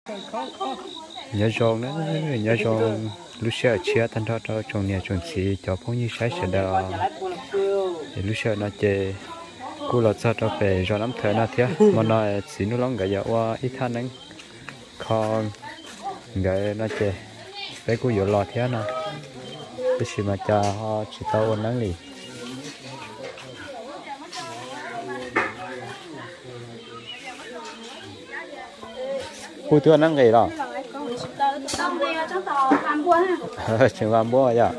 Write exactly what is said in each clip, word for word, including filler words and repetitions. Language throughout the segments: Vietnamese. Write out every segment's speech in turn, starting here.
nhớ rong đó nhớ rong lúc xưa chia thành đó cho trong nhà trong xí cho phong như sai sẽ đó lúc xưa nó chơi cô là sao cho về rồi lắm thời nó thế mà nó xí nó lắm cái giờ qua ít than nắng còn cái nó chơi cái cô vừa lo thế nào cái gì mà cha họ chỉ tao ôn nắng đi cô thưa nắng gì đó chuyện làm bố vậy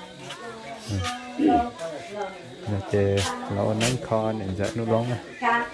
nó chơi nó nắng kho nên giờ nó lóng à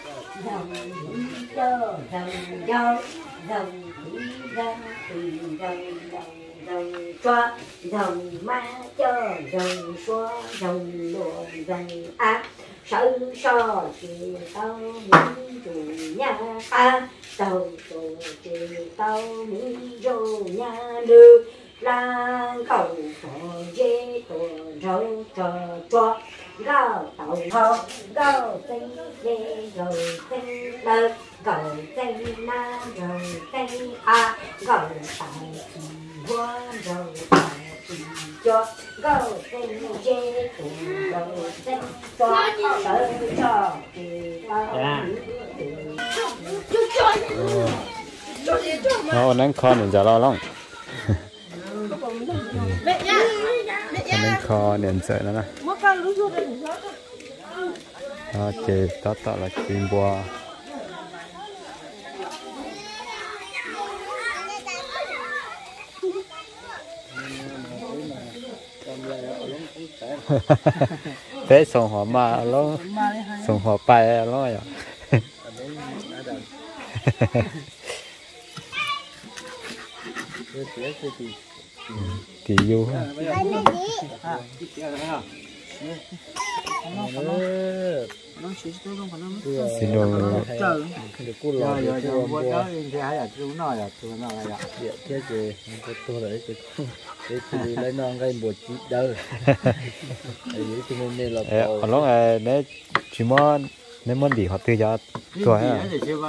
cho rồng ma cho rồng xóa rồng lụa rồng á sợ so chỉ tao muốn chủ nhà ta tao chủ chỉ tao muốn chủ nhà được là cầu thọ dễ tổ rau trò trò gạo tàu hò gạo tây dê rồi tây đơ gạo tây na rồi tây a gạo tài hoa rồi tài cho gạo tây dê tổ rồi tây cho sợ cho thì tao nó nắng kho nên giờ lo lắm nắng kho nên sợ nó nè nó chơi tao tạo là chim bò thế sòng họ mà nó sòng họ bay nó vậy thì vô xin đồ lấy non cái bột chít đâu ở lúc này nếu chỉ muốn nếu muốn đi họ tư cho tuổi à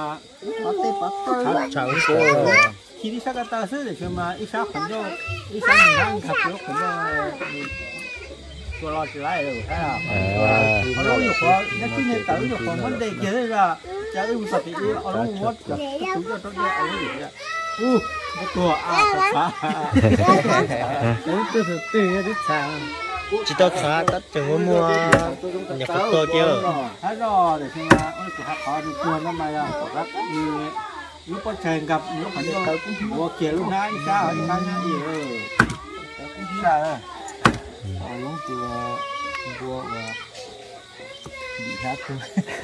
khi đi sát ta sớm để cho mà ít sát khoảng đó ít sát mình đang thập lúc khoảng đó tôi lo chỉ lại rồi thấy à ở đó nhiều quá nếu khi này tới nhiều quá vấn đề kia đấy là cháu yêu sạch thì ở đó muốn chặt chúng cho tốt đẹp ở đây u một tua à đúng tôi thực tế rất sao chỉ tao khá tất cả mua mua nhập khẩu to kia thấy rồi để xem là ôi của họ họ được tuần năm nay à rất như lúc có trời gặp lúc phải đâu mua kia lúc nãy sao ở sao nhá gì ừ cũng chỉ là ở lúc từ mua và bị khác thôi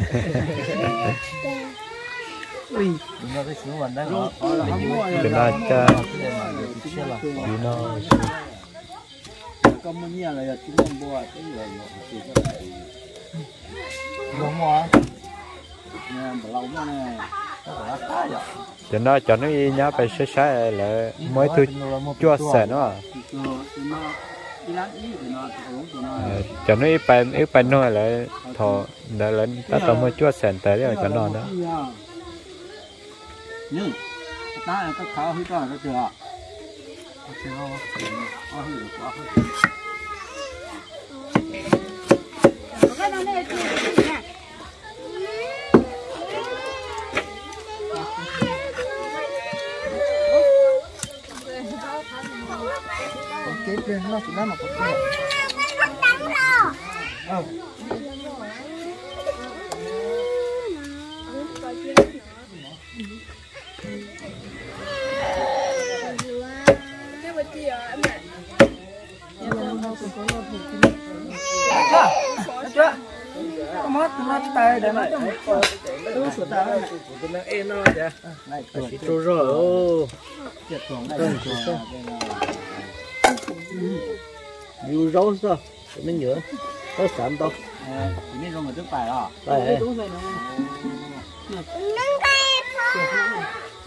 ui chúng ta cái số vận đấy nó chúng ta cho thì nó có mấy nhà là chúng ta mua cái gì đúng không nhà bảo lâu nữa này cho nó cho nó nhá phải sẽ sẽ là mới tôi chua sẻ nó cho nó ít bài ít bài nói là thọ đã lên ta tao mới chua sẻ tới rồi cho nó đó nhưng ta là ta khá hơi to nó chưa cái lên nó chỉ nó một cái ờ chưa mất mất tay để nó tôi sửa tay này tôi đang em nó kìa này tôi rồi ô chết rồi nhiều rau sao mình nhớ có sẵn đâu chỉ biết rau mà trước bài đó đây nâng tay thôi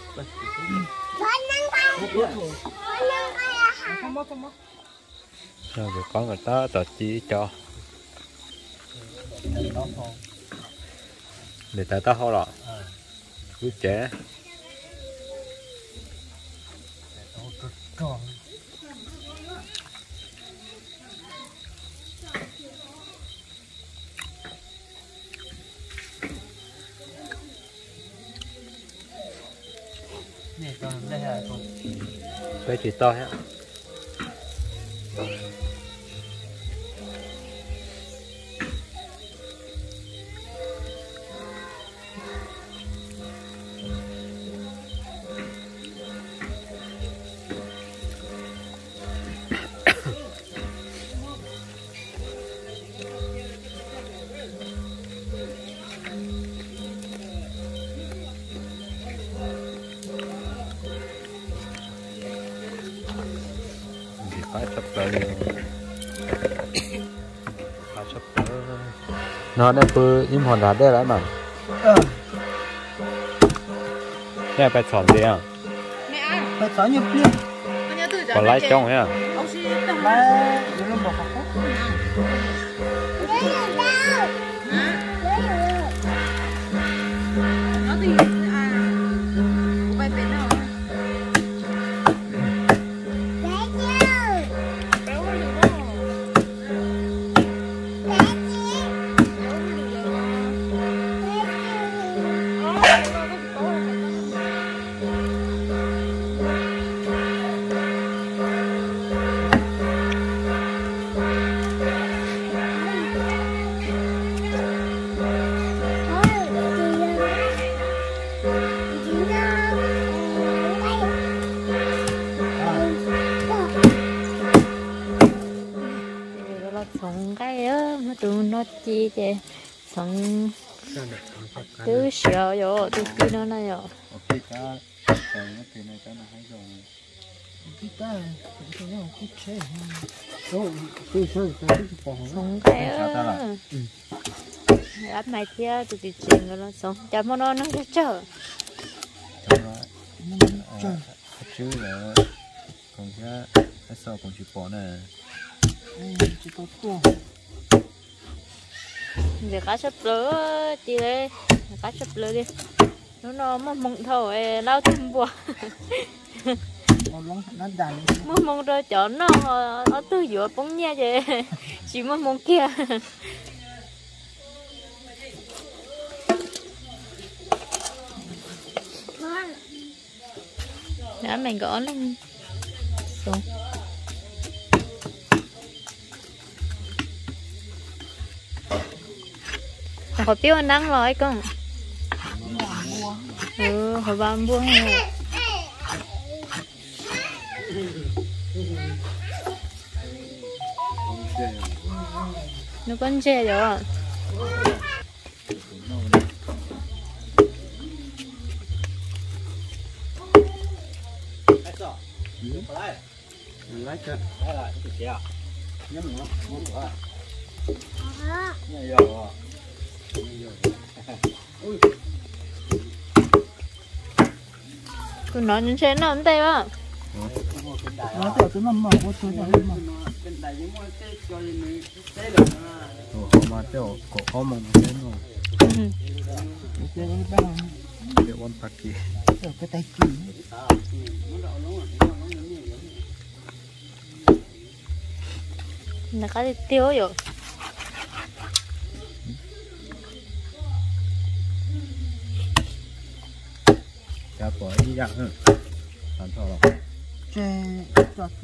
nâng tay nâng tay không mất không mất rồi có người ta tờ chỉ cho để ta ta ho lọ cứ trẻ còn này còn đây là còn cái chỉ to hết phải sắp tới phải sắp tới nó đã bự im hòn đá đây lại mà cái phải chọn gì à mẹ ăn phải chọn nhiều kia con nhớ từ còn lái trong hả ông xin tầm là nó nó bọc bọc nó thì à có bài bên nào sống cái á mà tụi nó chi chứ sống tứ sợ rồi tụi kia nó này rồi ok cha cái nó thế này cha nó hay rồi kita kita nó cũng chơi đâu tôi chơi cái cái phòng sống cái á áp mày kia tụi tụi chuyện rồi nó sống chả mà nó nó chơi cho nó chứ là còn cái cái sau còn chịu bỏ này chỉ có tua giờ cá sắp lửa chị đây cá sắp lửa đi nó nó mà mong thôi lao thêm bùa nó nó đàn mà mong rồi chở nó nó tư dựa bóng nha chị chỉ mà mong kia đã mình gõ lên xuống hồi tiêu anh đang rồi con ừ hồi ba mua hay nó con chè rồi lấy cho lấy lại cái gì à nhắm nữa muốn của nhảy rồi cứ nói những chuyện nó không tệ á nó tiểu cái mầm mầm của tôi là mầm Ủa mà tiêu cổ có mong muốn đến rồi cái cái bao cái con tắc kia cái tay chỉ là cái tiêu rồi chả bỏ đi dạng hơn làm sao rồi chè cho kia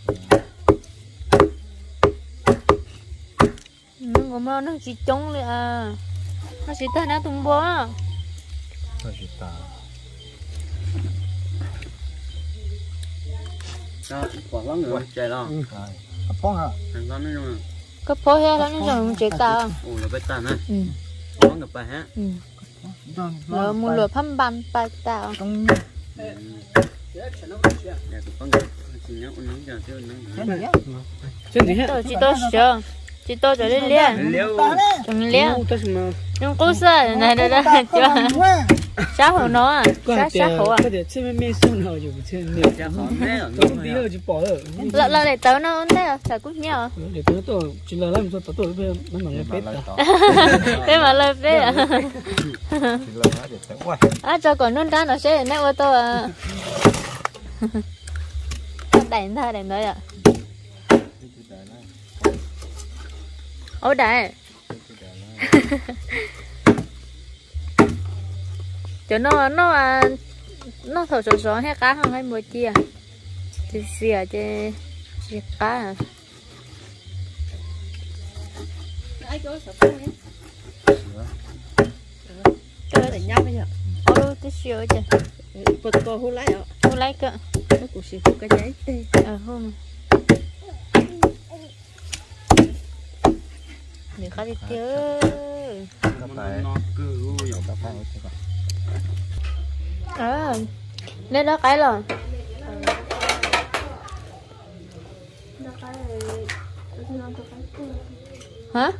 nó có mà nó chỉ trốngเลยà nó chỉ ta nó tung bó thôi chỉ ta Đó, quả lắm rồi, chạy lo. phong hả Thằng con nó luôn. có phô he nó dùng chỉ ta Ồ, là bê tàn ha. ừ Có ngập bà ha. ừ rồi mua lửa phăm bàn bài ta trong Dạ, tụi con ngập. Chị nhớ uống nóng giờ, chứ uống nóng. cái gì tôi chỉ tôi sợ chỉ tôi cho lên liền trong liền trong cố sợ này đây đây cho sát hồ nó à sát sát hồ à có thể trên bên sông nàoอยู่trên nhiều Dạ, khó thế ở tôi đi rồi chỉ bỏ rồi lợn lợn để tớ nó thế à phải cút nhau để tôi tôi chỉ là làm cho tôi bây giờ nó bằng cái bếp thế mà lên bếp à thì là nó để quay à cho còn nôn cá nó sẽ nét ô tô à đánh thôi đánh thôi ạ. Ôi đại. Cho nó nó à nó thổi sổ sổ hay cá không hay mua chia chia xìa chia chia cá à. Ai có sổ không nhé? Cái này nhau bây giờ. Ôi tí xíu chứ. Bật cô hú lấy ạ. Hú lấy cơ. Nó cũng xịt cái giấy tê. Ờ hôn. Đừng có đi chứ. À, nên đó cái rồi. Hả?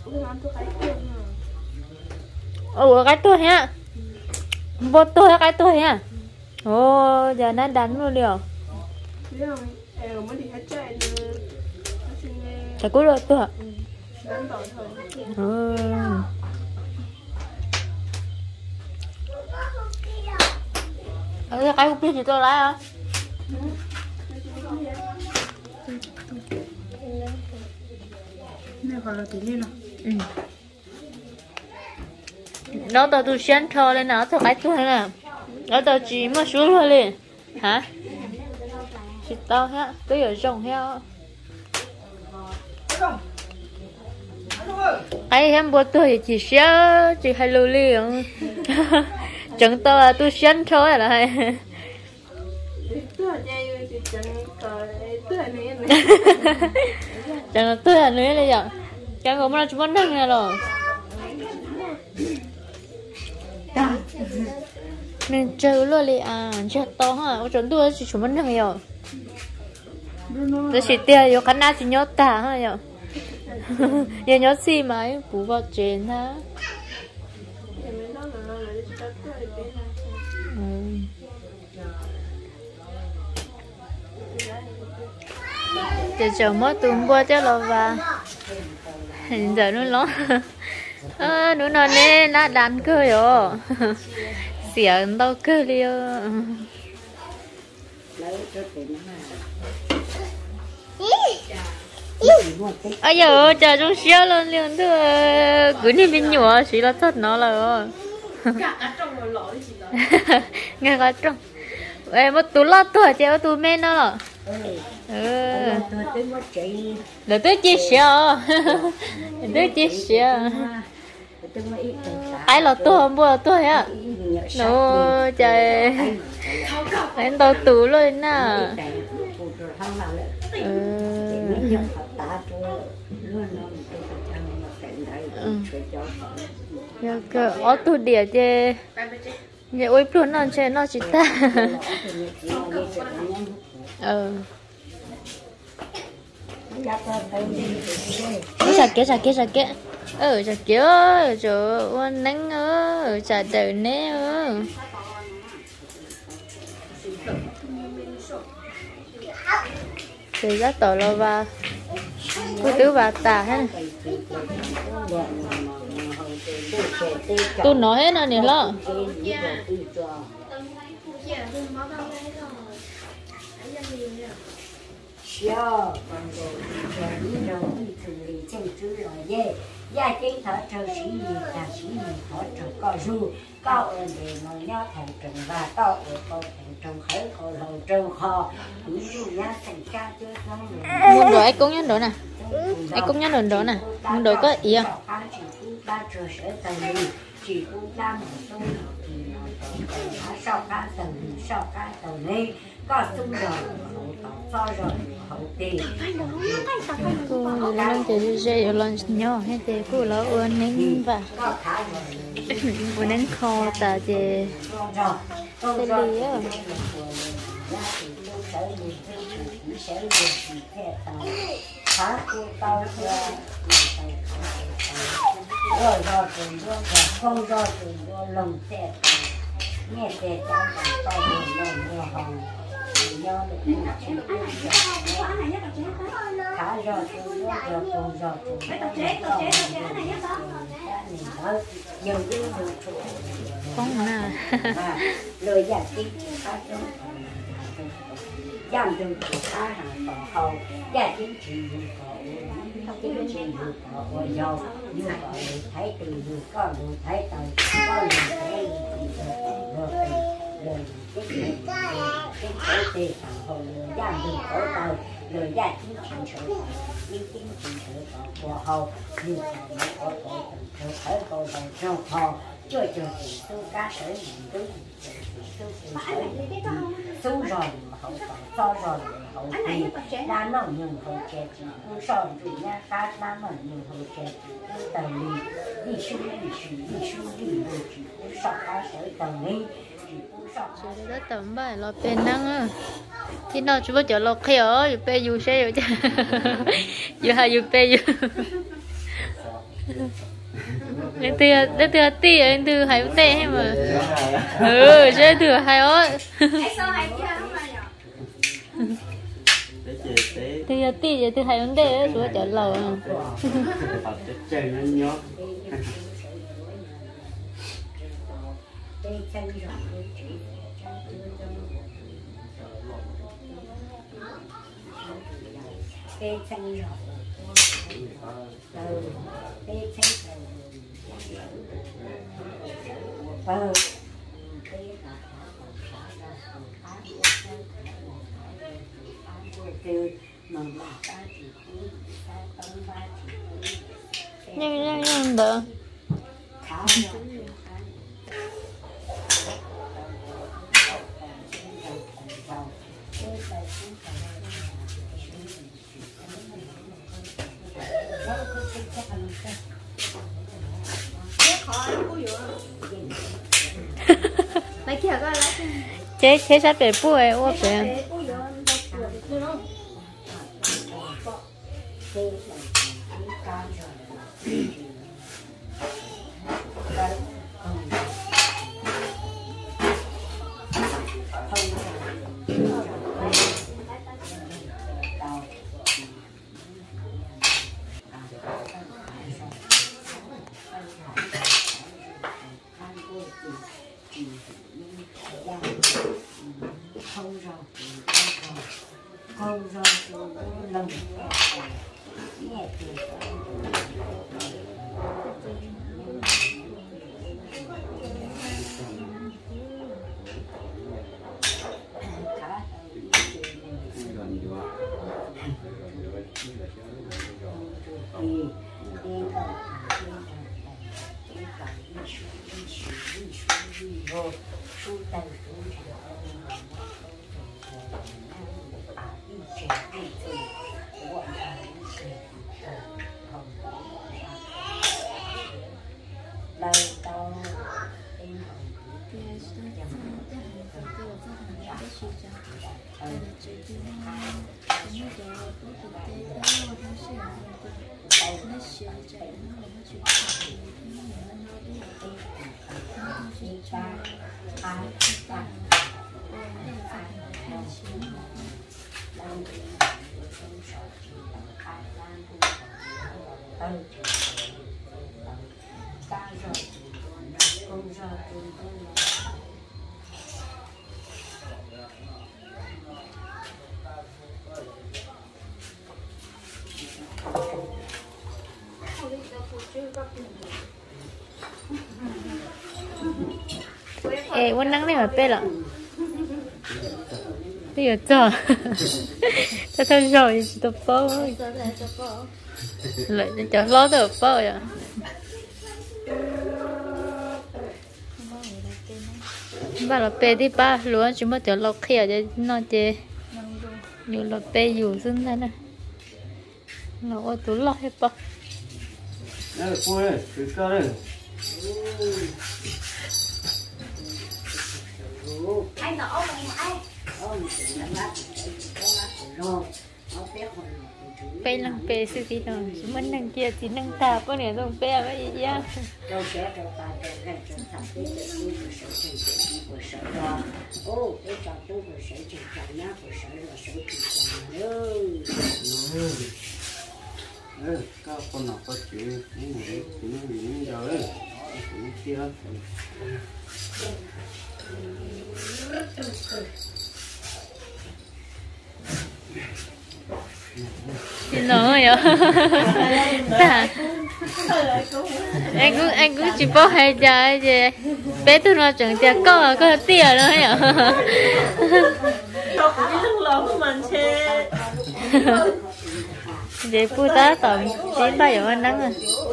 Ủa cái tôi hả? Bố tôi cái tôi hả? Ồ, giờ nó đánh luôn điều. Chả có rồi tôi hả? Ừ. Ờ, cái không biết gì tôi lại hả? Này còn là tí lên nào. Ừ. Nó tao tôi xem thơ lên nào thôi cái tôi nè. Nó tao chỉ mà xuống thôi liền. Hả? Chỉ tao hả? Tôi ở rồng heo. Ai em bố tôi chỉ xé chỉ hay lưu liền. Chẳng tao là tôi xem thơ là hay. Chẳng là tôi là nữ này vậy. Chẳng có mà chúng nó nghe rồi. Mình chơi luôn đi à, chơi to hả? Có chuẩn tôi chỉ chúng nó nghe rồi. Tôi chỉ tiền vô khán giả chỉ nhớ tả hả vậy. Giờ nhớ gì mà ấy bù vào trên ha. Giờ chờ mất tuần qua cho lo và hiện giờ nó lo à, nó nói nè nó đàn cơ rồi xỉa đâu cơ liêu ai giờ chờ trong xíu luôn liền thứ cứ đi bên nhỏ chỉ là thật nó là nghe cái trong em một túi lót tuổi chứ túi men nó là ừ để tôi chia sẻ để tôi chia sẻ ai là tôi không mua tôi á nó trời anh tao tủ luôn nè ừ cơ ở tôi địa chứ nhà ôi luôn nó chơi nó chỉ ta ừ chả kia chả kia chả kia ừ chả kia chỗ quan nắng ơ chả đời nè ơ thì rất tội lo và cứ tứ bà tà hết tôi nói hết rồi nè lo xưa còn rồi rồi rồi từ lý chân chữ rồi ye gia chính thọ trời sĩ gì là sĩ gì thọ trời có ru có ơn để nói nhớ thành trần và to ở câu thành trần khởi câu lầu trần kho ví dụ nhá thành ca chưa xong muốn đổi cũng nhớ đổi nè ai cũng nhớ đổi đổi nè muốn đổi có ý không ba trời sẽ tầm chỉ cũng ta một số thì nó sau ca tầm sau ca tầm này có xung rồi so rồi hậu tiền cô lần chơi chơi lần nhỏ hay chơi cô là uốn nén và uốn nén kho ta chơi chơi lì á rồi rồi rồi không rồi rồi lồng xe nghe xe trong tàu buồn lồng nhiều hồng do được khá rồi rồi rồi rồi rồi con nè lời giải thích giang đường của ta hàng tỏ hậu gia chính trị dù có chính trị dù có ở giàu dù có người thấy từ dù có người thấy từ có người thấy từ rồi rồi cái cái cái cái cái thằng hậu giang đường của ta rồi gia chính trị sở những chính trị sở của hậu như là có có có thấy có có trong họ chưa chưa thì tôi cá sở những tôi tôi rồi hậu so rồi hậu thì đã nói những hậu trẻ chỉ cũng so rồi nha cá đã nói những hậu trẻ chỉ cũng tầm đi đi xuống đi xuống đi xuống đi rồi chỉ cũng so cá sở tầm đi chỉ cũng so chỗ đó tầm bài lo bên năng á thì nó chú cho lo khéo ở pe dù xe rồi chứ dù hai dù pe dù để từ để từ tì để từ hai tê hay mà ừ chứ từ hai ó từ tì để từ hai vấn đề chú cho lầu cái chân rồi từ cái chân từ nhanh nhanh nhanh được chế chế sát bể bùi ô bể không rồi không rồi lần nhẹ thì êวันนั่งนี่มาเป็นหรอที่อยู่จ่อถ้าทำจ่อจะตัวเป้าเลยจะล้อตัวเป้าอ่ะบ้านเราเปที่ป้าล้วนจุ่มเดี๋ยวเราเขี่ยจะนอนเจอยู่เราเปอยู่ซึ่งนั่นน่ะเราก็ตัวล้อให้ป้าเออพูดเลยคือก็เลย ai nọ mà ai ôm thì nó lát rồi nó bé hồi pe năng pe sư tí nào chúng mình năng kia thì năng ta có nè không pe cái gì á đâu bé đâu ta đâu gần chúng ta biết được cái sự sự sự của sự đó ô cái trò tôi của sự sự trò nhá của sự là sự trò nữa เออก็คนหนักก็จืดนี่หนูถึงหนูเดียวเลยถึงเที่ยว Xin lỗi rồi. Anh cũng anh cũng chỉ bỏ hai trái gì. Bé tôi nó chẳng chả có có tiền nữa nhở. Vậy phụ ta tầm chín ba giờ anh nắng rồi.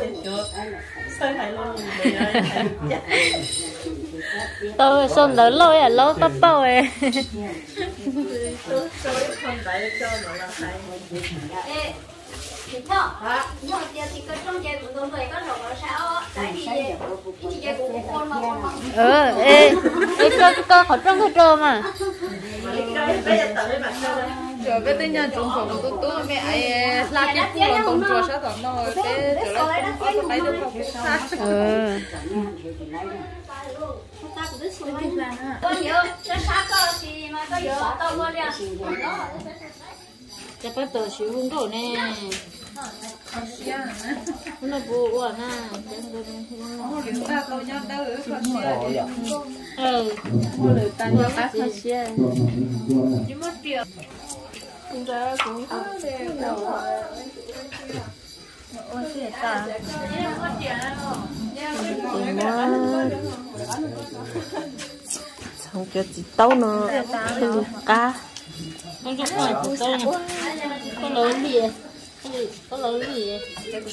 Tôi xong lớn lôi à lâu tóc bao ấy. Thì thọ, nhưng mà thì cái trong chơi của tôi phải có rồi sao? Tại vì cái chơi của con mà con mà. Ừ, ê, ê có có khó trong cái trò mà. Rồi bây giờ nhà trồng phòng tôi tôi mẹ ấy làm cái phụ là trồng trò sao đó nó cái chỗ lại không có tay được không sao. Ừ. Có nhiều, cái sát có gì mà có nhiều tao mua liền. Cái bắt đầu xíu hung đồ nè. Nó bù quá na. Ừ. Nó bắt phải xia. Chúng ta cũng có thể đầu ôi thế ta xong cái gì tao nó cái cá Con chụp hỏi chúng tôi nhỉ? Có lớn gì vậy? Có lớn gì vậy?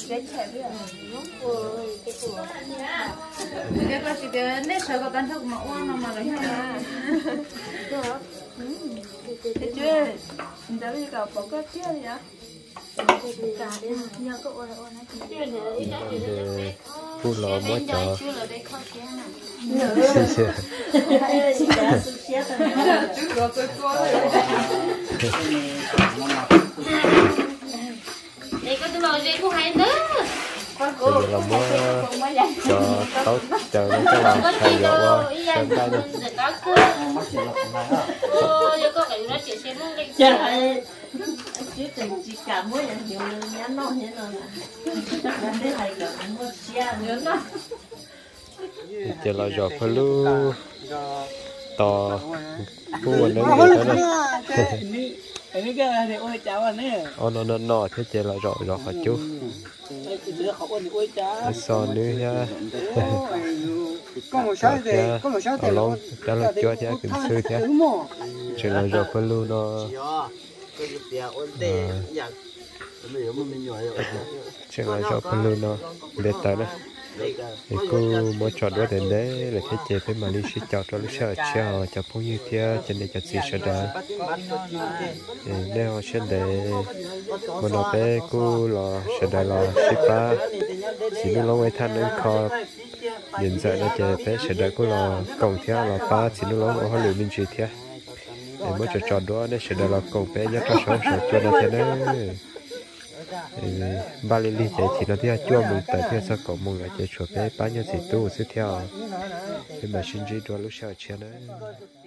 cái là chỉ cái nét sợ có tan thức mà uống nó mà lấy ha thế chưa mình đã đi gặp bố cái kia gì á phụ lò mỗi chợ đây có tôi nói gì cũng hay nữa. bây giờ là mua cho tao chờ nó cho làm thay dạo qua xem tay đi Ô, giờ có cái nó chỉ xem không định chứ tình chỉ cả mỗi lần nhiều lần nhắn nó thế nào là thế này cả mua xe nữa nó giờ là giọt phải lu to phụ quần nó người đó này cái cái này ôi cháu anh ấy ô nó nó nó thế giờ là giọt giọt hả chú son nữa nha có một sáu thì có một sáu thì long đã là cho thế kinh sư thế chỉ là giọt phải lu nó chỉ là giọt phải lu nó để tới đó thì cô mới chọn đôi đến đấy là thế chế với mà lý sĩ chọn cho lý sợ chào cho phong như thế cho nên cho gì sợ đời thì nếu sẽ để mà nó bé cô là sợ đời là shippa chỉ nó lâu ngày than đến kho hiện giờ nó chế bé sợ đời cô là cổng thế là ba chỉ nó lâu họ lười mình chỉ thế thì mới chọn chọn đôi nên sợ đời là cổng bé nhất cho số sợ cho nó thế đấy ba lì chạy chỉ nó theo chua mùng tại theo sao cậu mùng lại chạy chuột bé bán nhau gì tu sẽ theo thì mà xin chỉ đôi lúc sau chia đấy